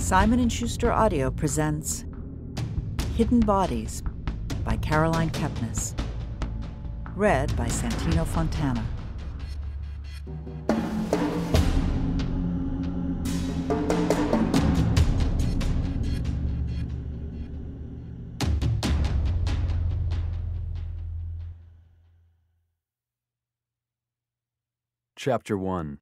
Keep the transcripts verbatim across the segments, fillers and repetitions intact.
Simon and Schuster Audio presents Hidden Bodies by Caroline Kepnes. Read by Santino Fontana. Chapter one.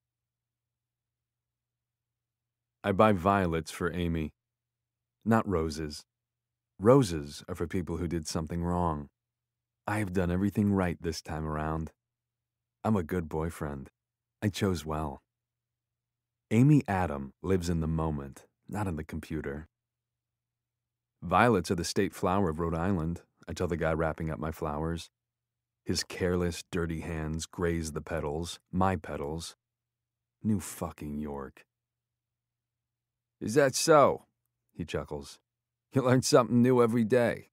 I buy violets for Amy. Not roses. Roses are for people who did something wrong. I have done everything right this time around. I'm a good boyfriend. I chose well. Amy Adam lives in the moment, not in the computer. Violets are the state flower of Rhode Island, I tell the guy wrapping up my flowers. His careless, dirty hands graze the petals, my petals. New fucking York. Is that so? He chuckles. You learn something new every day.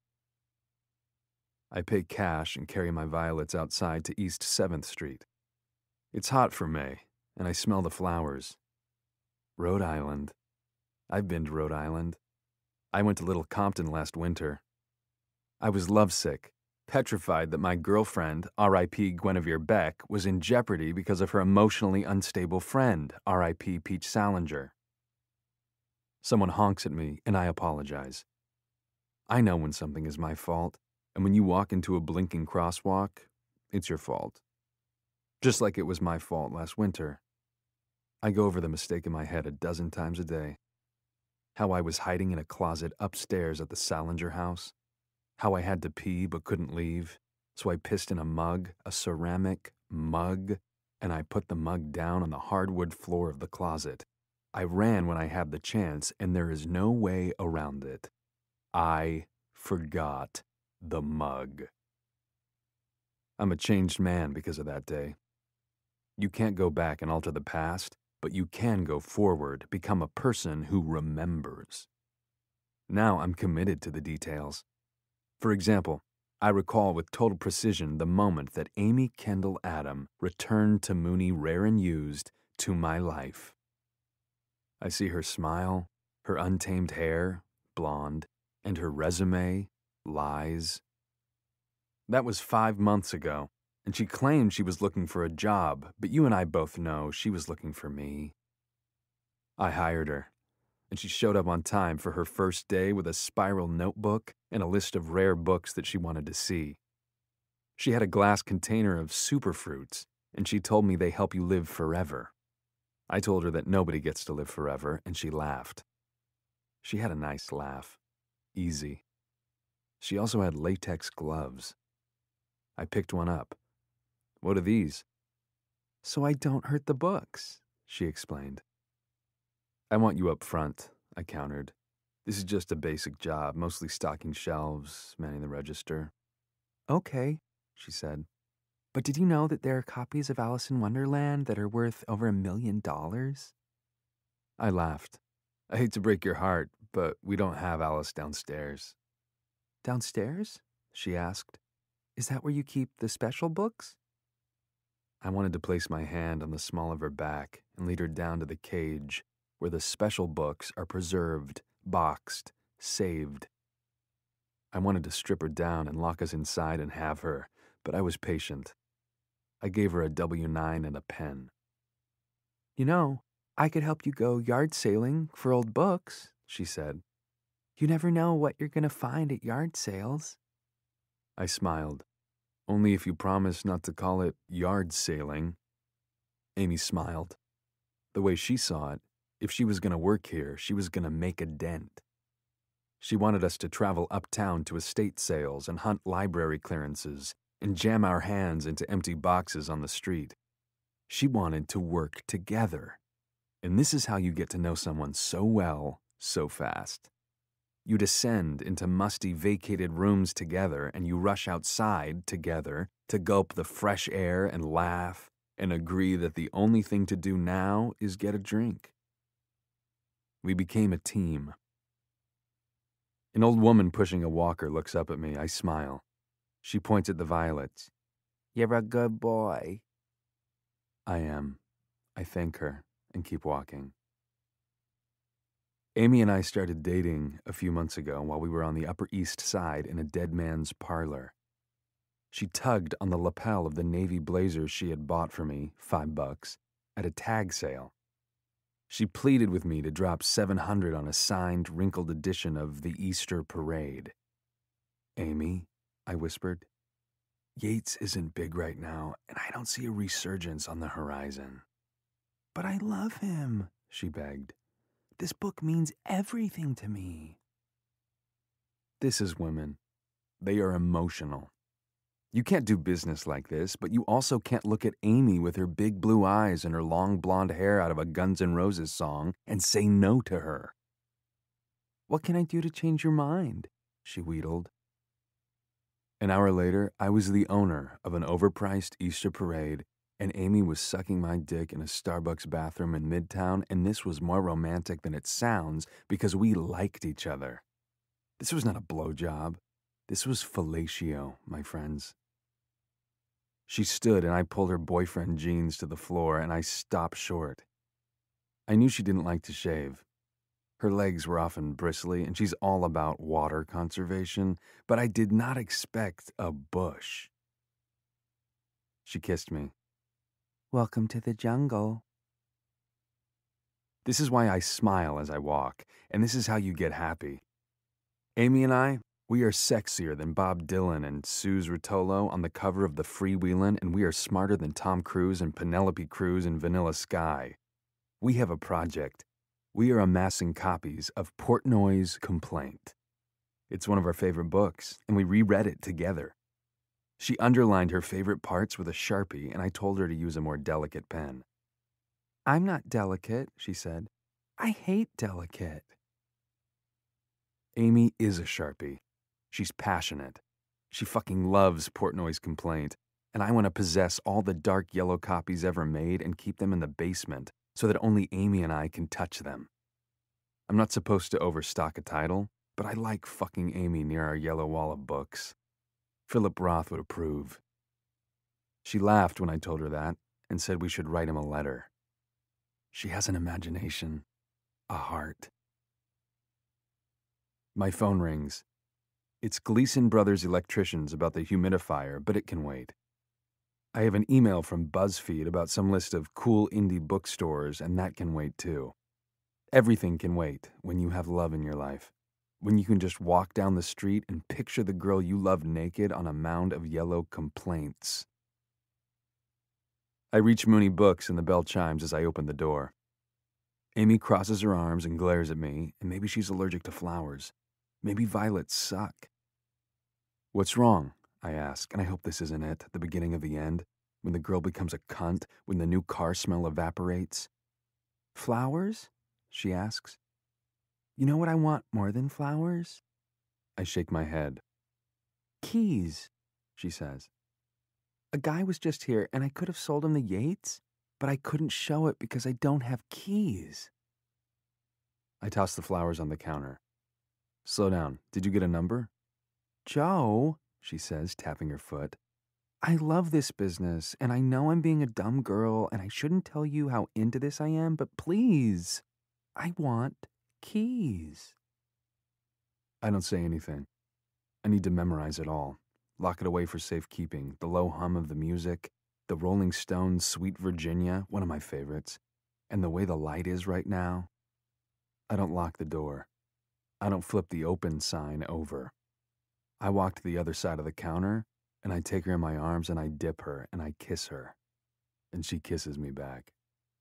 I pay cash and carry my violets outside to East seventh Street. It's hot for May, and I smell the flowers. Rhode Island. I've been to Rhode Island. I went to Little Compton last winter. I was lovesick, petrified that my girlfriend, R I P Guinevere Beck, was in jeopardy because of her emotionally unstable friend, R I P Peach Salinger. Someone honks at me, and I apologize. I know when something is my fault, and when you walk into a blinking crosswalk, it's your fault. Just like it was my fault last winter. I go over the mistake in my head a dozen times a day. How I was hiding in a closet upstairs at the Salinger house. How I had to pee but couldn't leave, so I pissed in a mug, a ceramic mug, and I put the mug down on the hardwood floor of the closet. I ran when I had the chance, and there is no way around it. I forgot the mug. I'm a changed man because of that day. You can't go back and alter the past, but you can go forward, become a person who remembers. Now I'm committed to the details. For example, I recall with total precision the moment that Amy Kendall Adam returned to Mooney Rare and Used to my life. I see her smile, her untamed hair, blonde, and her resume, lies. That was five months ago, and she claimed she was looking for a job, but you and I both know she was looking for me. I hired her, and she showed up on time for her first day with a spiral notebook and a list of rare books that she wanted to see. She had a glass container of superfruits, and she told me they help you live forever. I told her that nobody gets to live forever, and she laughed. She had a nice laugh. Easy. She also had latex gloves. I picked one up. What are these? So I don't hurt the books, she explained. I want you up front, I countered. This is just a basic job, mostly stocking shelves, manning the register. Okay, she said. But did you know that there are copies of Alice in Wonderland that are worth over a million dollars? I laughed. I hate to break your heart, but we don't have Alice downstairs. Downstairs? She asked. Is that where you keep the special books? I wanted to place my hand on the small of her back and lead her down to the cage where the special books are preserved, boxed, saved. I wanted to strip her down and lock us inside and have her, but I was patient. I gave her a W nine and a pen. You know, I could help you go yard sailing for old books, she said. You never know what you're going to find at yard sales. I smiled. Only if you promise not to call it yard sailing. Amy smiled. The way she saw it, if she was going to work here, she was going to make a dent. She wanted us to travel uptown to estate sales and hunt library clearances and jam our hands into empty boxes on the street. She wanted to work together. And this is how you get to know someone so well, so fast. You descend into musty, vacated rooms together, and you rush outside together to gulp the fresh air and laugh and agree that the only thing to do now is get a drink. We became a team. An old woman pushing a walker looks up at me. I smile. She points at the violets. You're a good boy. I am. I thank her and keep walking. Amy and I started dating a few months ago while we were on the Upper East Side in a dead man's parlor. She tugged on the lapel of the navy blazer she had bought for me, five bucks, at a tag sale. She pleaded with me to drop seven hundred on a signed, wrinkled edition of The Easter Parade. "Amy," I whispered, "Yates isn't big right now, and I don't see a resurgence on the horizon." "But I love him," she begged. "This book means everything to me." This is women. They are emotional. You can't do business like this, but you also can't look at Amy with her big blue eyes and her long blonde hair out of a Guns N' Roses song and say no to her. "What can I do to change your mind?" she wheedled. An hour later, I was the owner of an overpriced Easter parade, and Amy was sucking my dick in a Starbucks bathroom in Midtown, and this was more romantic than it sounds because we liked each other. This was not a blowjob. This was fellatio, my friends. She stood and I pulled her boyfriend jeans to the floor and I stopped short. I knew she didn't like to shave. Her legs were often bristly and she's all about water conservation, but I did not expect a bush. She kissed me. "Welcome to the jungle." This is why I smile as I walk, and this is how you get happy. Amy and I, we are sexier than Bob Dylan and Suze Rotolo on the cover of the Freewheelin', and we are smarter than Tom Cruise and Penelope Cruz in Vanilla Sky. We have a project. We are amassing copies of Portnoy's Complaint. It's one of our favorite books, and we reread it together. She underlined her favorite parts with a Sharpie, and I told her to use a more delicate pen. "I'm not delicate," she said. "I hate delicate." Amy is a Sharpie. She's passionate. She fucking loves Portnoy's Complaint, and I want to possess all the dark yellow copies ever made and keep them in the basement so that only Amy and I can touch them. I'm not supposed to overstock a title, but I like fucking Amy near our yellow wall of books. Philip Roth would approve. She laughed when I told her that and said we should write him a letter. She has an imagination, a heart. My phone rings. It's Gleason Brothers Electricians about the humidifier, but it can wait. I have an email from BuzzFeed about some list of cool indie bookstores, and that can wait too. Everything can wait when you have love in your life. When you can just walk down the street and picture the girl you love naked on a mound of yellow complaints. I reach Mooney Books and the bell chimes as I open the door. Amy crosses her arms and glares at me, and maybe she's allergic to flowers. Maybe violets suck. "What's wrong?" I ask, and I hope this isn't it, the beginning of the end, when the girl becomes a cunt, when the new car smell evaporates. "Flowers?" she asks. "You know what I want more than flowers?" I shake my head. "Keys," she says. "A guy was just here, and I could have sold him the Yates, but I couldn't show it because I don't have keys." I toss the flowers on the counter. "Slow down. Did you get a number?" "Joe," she says, tapping her foot, "I love this business, and I know I'm being a dumb girl, and I shouldn't tell you how into this I am, but please, I want keys." I don't say anything. I need to memorize it all, lock it away for safekeeping, the low hum of the music, the Rolling Stones' Sweet Virginia, one of my favorites, and the way the light is right now. I don't lock the door. I don't flip the open sign over. I walk to the other side of the counter, and I take her in my arms, and I dip her, and I kiss her, and she kisses me back.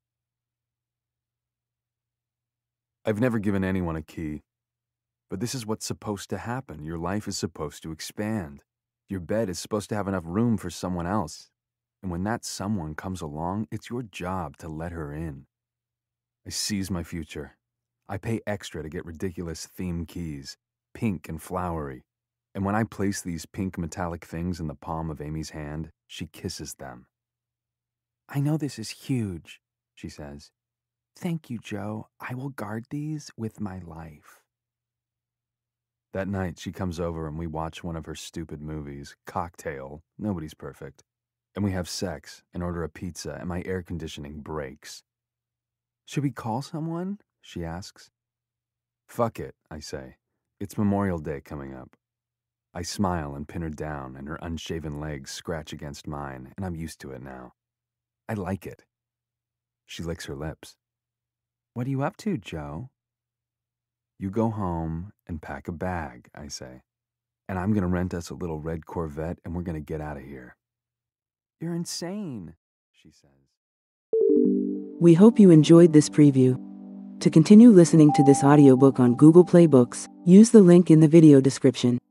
I've never given anyone a key, but this is what's supposed to happen. Your life is supposed to expand. Your bed is supposed to have enough room for someone else, and when that someone comes along, it's your job to let her in. I seize my future. I pay extra to get ridiculous theme keys, pink and flowery, and when I place these pink metallic things in the palm of Amy's hand, she kisses them. "I know this is huge," she says. "Thank you, Joe. I will guard these with my life." That night, she comes over and we watch one of her stupid movies, Cocktail, nobody's perfect, and we have sex and order a pizza, and my air conditioning breaks. "Should we call someone?" she asks. Fuck it, I say. It's Memorial Day coming up. I smile and pin her down, and her unshaven legs scratch against mine, and I'm used to it now. I like it. She licks her lips. What are you up to, Joe? You go home and pack a bag, I say. And I'm going to rent us a little red Corvette, and we're going to get out of here. You're insane, she says. We hope you enjoyed this preview. To continue listening to this audiobook on Google Play Books, use the link in the video description.